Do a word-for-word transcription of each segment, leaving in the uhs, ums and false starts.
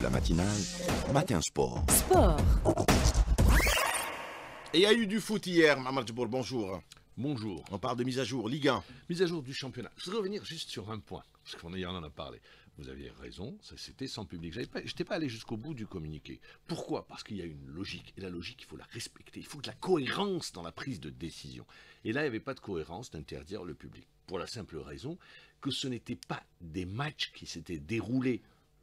La matinale, Matin Sport. Sport. Et il y a eu du foot hier, Mamadou Djibour, bonjour. Bonjour. On parle de mise à jour, Ligue un. Mise à jour du championnat. Je voudrais revenir juste sur un point, parce qu'on en a parlé. Vous aviez raison, ça c'était sans public. Je n'étais pas allé jusqu'au bout du communiqué. Pourquoi? Parce qu'il y a une logique. Et la logique, il faut la respecter. Il faut de la cohérence dans la prise de décision. Et là, il n'y avait pas de cohérence d'interdire le public. Pour la simple raison que ce n'étaient pas des matchs qui s'étaient déroulés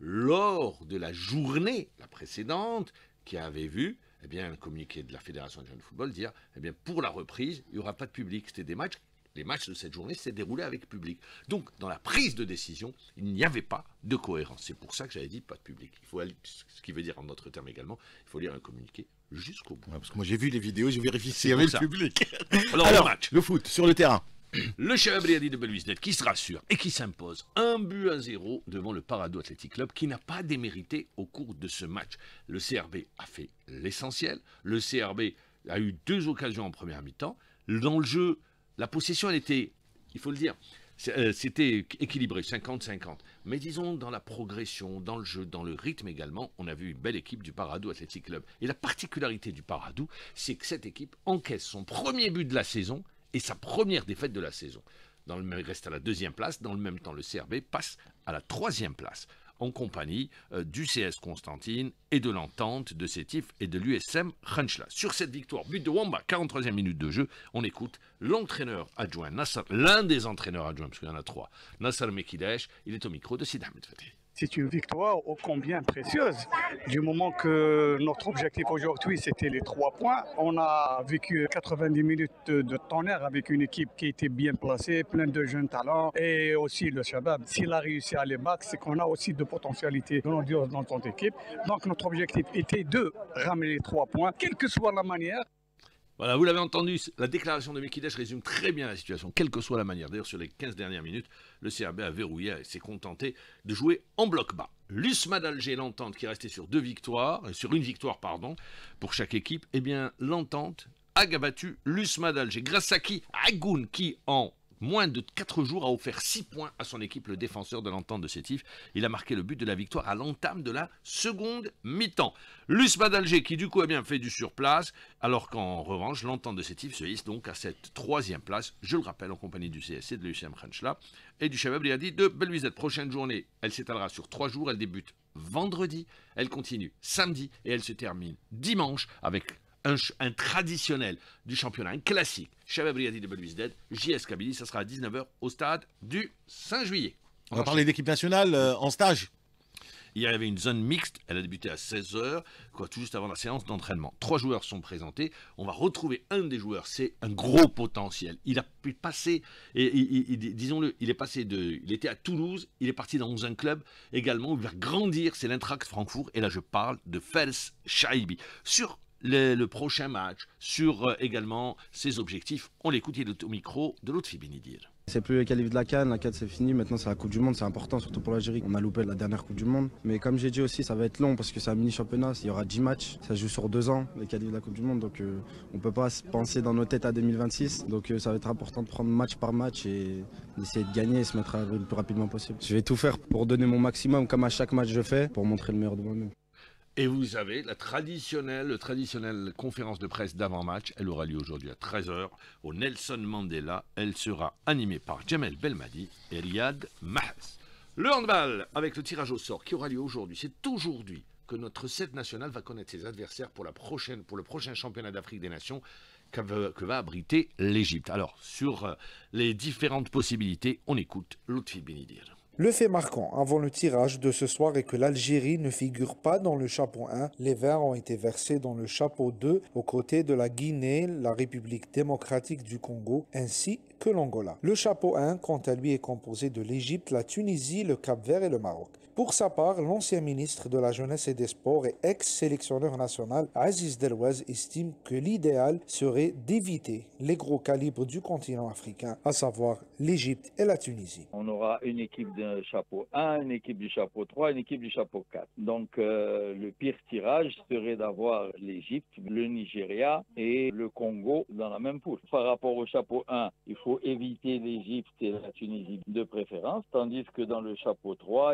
lors de la journée, la précédente, qui avait vu eh bien, un communiqué de la Fédération de football dire eh bien, pour la reprise, il n'y aura pas de public. C'était des matchs, les matchs de cette journée s'étaient déroulés avec public. Donc, dans la prise de décision, il n'y avait pas de cohérence. C'est pour ça que j'avais dit pas de public. Il faut aller, ce qui veut dire en notre terme également, il faut lire un communiqué jusqu'au bout. Ouais, parce que moi j'ai vu les vidéos, j'ai vérifié s'il y avait le public. Alors, Alors, le match. le foot, sur le terrain. Le Chebab Riadi de Belouizdad qui se rassure et qui s'impose un but à zéro devant le Parado Athletic Club qui n'a pas démérité au cours de ce match. Le C R B a fait l'essentiel. Le C R B a eu deux occasions en première mi-temps. Dans le jeu, la possession, elle était, il faut le dire, c'était équilibré, cinquante cinquante. Mais disons, dans la progression, dans le jeu, dans le rythme également, on a vu une belle équipe du Parado Athletic Club. Et la particularité du Parado, c'est que cette équipe encaisse son premier but de la saison et sa première défaite de la saison. Dans le même, il reste à la deuxième place. Dans le même temps, le C R B passe à la troisième place, en compagnie euh, du C S Constantine et de l'Entente de Sétif et de l'U S M Khenchla. Sur cette victoire, but de Wamba, quarante-troisième minute de jeu, on écoute l'entraîneur adjoint, Nassar, l'un des entraîneurs adjoints, parce qu'il y en a trois, Nassar Mekidesh, il est au micro de Sid Ahmed Fatih. C'est une victoire ô combien précieuse. Du moment que notre objectif aujourd'hui, c'était les trois points, on a vécu quatre-vingt-dix minutes de tonnerre avec une équipe qui était bien placée, plein de jeunes talents, et aussi le Chebab. S'il a réussi à les battre, c'est qu'on a aussi de potentialités dans notre équipe. Donc notre objectif était de ramener les trois points, quelle que soit la manière. Voilà, vous l'avez entendu, la déclaration de Mekidesh résume très bien la situation, quelle que soit la manière. D'ailleurs, sur les quinze dernières minutes, le C R B a verrouillé et s'est contenté de jouer en bloc bas. L'Usmad Alger, l'Entente, qui est resté sur deux victoires, sur une victoire, pardon, pour chaque équipe, eh bien, l'Entente a battu l'Usmad Alger. Grâce à qui? Agoun, qui en moins de quatre jours a offert six points à son équipe, le défenseur de l'Entente de Sétif. Il a marqué le but de la victoire à l'entame de la seconde mi-temps. L'Usmad Alger qui du coup a bien fait du surplace, alors qu'en revanche, l'Entente de Sétif se hisse donc à cette troisième place, je le rappelle, en compagnie du C S C, de l'U S M Khenchla et du Chebab Riadi de Belouizdad. Prochaine journée, elle s'étalera sur trois jours, elle débute vendredi, elle continue samedi et elle se termine dimanche avec Un, un traditionnel du championnat, un classique, Chebab Riadi de Belouizdad, J S Kabylie, ça sera à dix-neuf heures au stade du cinq juillet. On va parler d'équipe nationale euh, en stage. Hier, il y avait une zone mixte, elle a débuté à seize heures, quoi, tout juste avant la séance d'entraînement. Trois joueurs sont présentés, on va retrouver un des joueurs, c'est un gros potentiel. Il a pu passer, et, et, et, disons-le, il est passé de, il était à Toulouse, il est parti dans un club également, où il va grandir, c'est l'Eintracht Francfort, et là je parle de Fels Shaibi. Sur Le, le prochain match, sur euh, également ses objectifs. On l'écoute, il est au micro de Lotfi Benidir. C'est plus les qualifs de la CAN, la CAN c'est fini, maintenant c'est la Coupe du Monde, c'est important surtout pour l'Algérie. On a loupé la dernière Coupe du Monde, mais comme j'ai dit aussi, ça va être long parce que c'est un mini-championnat, il y aura dix matchs, ça joue sur deux ans, les qualifs de la Coupe du Monde, donc euh, on ne peut pas se penser dans nos têtes à deux mille vingt-six, donc euh, ça va être important de prendre match par match et d'essayer de gagner et se mettre à le plus rapidement possible. Je vais tout faire pour donner mon maximum comme à chaque match je fais, pour montrer le meilleur de moi-même. Et vous avez la traditionnelle, le traditionnelle conférence de presse d'avant-match. Elle aura lieu aujourd'hui à treize heures au Nelson Mandela. Elle sera animée par Jamel Belmadi et Riyad Mahrez. Le handball avec le tirage au sort qui aura lieu aujourd'hui. C'est aujourd'hui que notre sept national va connaître ses adversaires pour, la prochaine, pour le prochain championnat d'Afrique des Nations que va, que va abriter l'Égypte. Alors, sur les différentes possibilités, on écoute Lotfi Benidir. Le fait marquant avant le tirage de ce soir est que l'Algérie ne figure pas dans le chapeau un. Les Verts ont été versés dans le chapeau deux aux côtés de la Guinée, la République démocratique du Congo ainsi que l'Angola. Le chapeau un, quant à lui, est composé de l'Égypte, la Tunisie, le Cap-Vert et le Maroc. Pour sa part, l'ancien ministre de la Jeunesse et des Sports et ex-sélectionneur national Aziz Delouaz estime que l'idéal serait d'éviter les gros calibres du continent africain, à savoir l'Égypte et la Tunisie. On aura une équipe de chapeau un, une équipe du chapeau trois, une équipe du chapeau quatre. Donc euh, le pire tirage serait d'avoir l'Égypte, le Nigeria et le Congo dans la même poule. Par rapport au chapeau un, il faut éviter l'Égypte et la Tunisie de préférence, tandis que dans le chapeau trois, il faut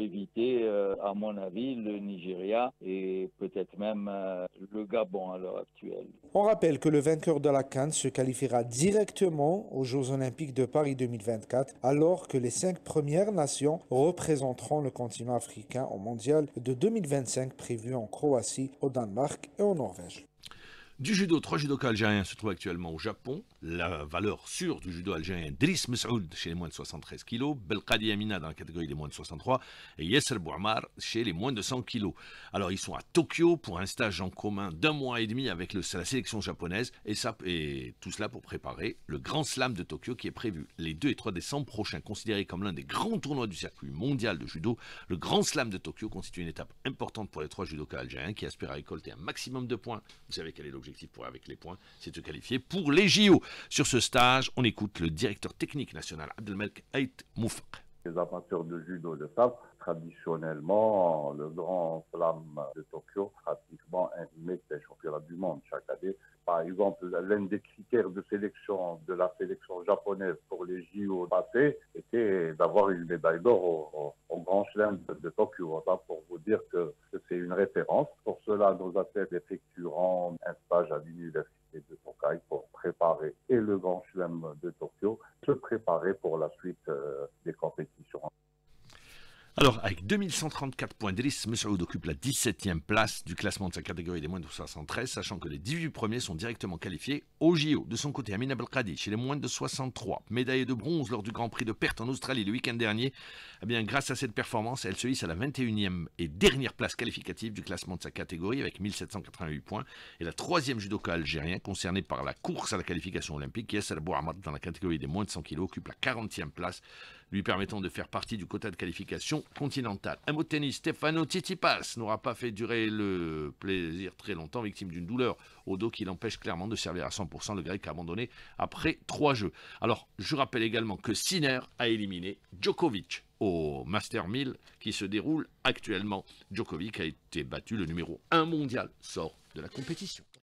éviter, euh, à mon avis, le Nigeria et peut-être même euh, le Gabon à l'heure actuelle. On rappelle que le vainqueur de la CAN se qualifiera directement aux Jeux Olympiques de Paris deux mille vingt-quatre, alors que les cinq premières nations représenteront le continent africain au mondial de deux mille vingt-cinq prévu en Croatie, au Danemark et en Norvège. Du judo, trois judokas algériens se trouvent actuellement au Japon. La valeur sûre du judo algérien, Driss Messoud chez les moins de soixante-treize kilos, Belkadi Amina dans la catégorie des moins de soixante-trois et Yasser Bouamar chez les moins de cent kilos. Alors ils sont à Tokyo pour un stage en commun d'un mois et demi avec le, la sélection japonaise et, ça, et tout cela pour préparer le Grand Slam de Tokyo qui est prévu les deux et trois décembre prochains. Considéré comme l'un des grands tournois du circuit mondial de judo, le Grand Slam de Tokyo constitue une étape importante pour les trois judokas algériens qui aspirent à récolter un maximum de points. Vous savez quel est l'objectif pour avec les points, c'est de se qualifier pour les J O. Sur ce stage, on écoute le directeur technique national Abdelmalek Ait Moufaq. Les amateurs de judo le savent, traditionnellement, le Grand Slam de Tokyo, pratiquement un remake des championnats du monde chaque année. Par exemple, l'un des critères de sélection de la sélection japonaise pour les J O passés était d'avoir une médaille d'or au, au, au Grand Chelem de, de Tokyo. Voilà, pour vous dire que, que c'est une référence. Pour cela, nos athlètes effectueront un stage à l'université de Tokai pour préparer et le Grand Chelem de Tokyo, se préparer pour la suite euh, des compétitions. Alors, avec deux mille cent trente-quatre points, Driss Messoud occupe la dix-septième place du classement de sa catégorie des moins de soixante-treize, sachant que les dix-huit premiers sont directement qualifiés au J O. De son côté, Amina Belkadi, chez les moins de soixante-trois, médaillée de bronze lors du Grand Prix de Perth en Australie le week-end dernier, eh bien, grâce à cette performance, elle se hisse à la vingt et unième et dernière place qualificative du classement de sa catégorie avec mille sept cent quatre-vingt-huit points, et la troisième judoka algérien concernée par la course à la qualification olympique, Yasser Bouamar, dans la catégorie des moins de cent kilos, occupe la quarantième place, lui permettant de faire partie du quota de qualification continentale. Un mot de tennis, Stefano Tsitsipas n'aura pas fait durer le plaisir très longtemps, victime d'une douleur au dos qui l'empêche clairement de servir à cent pour cent. Le grec a abandonné après trois jeux. Alors, je rappelle également que Sinner a éliminé Djokovic au Master mille qui se déroule actuellement. Djokovic a été battu, le numéro un mondial sort de la compétition.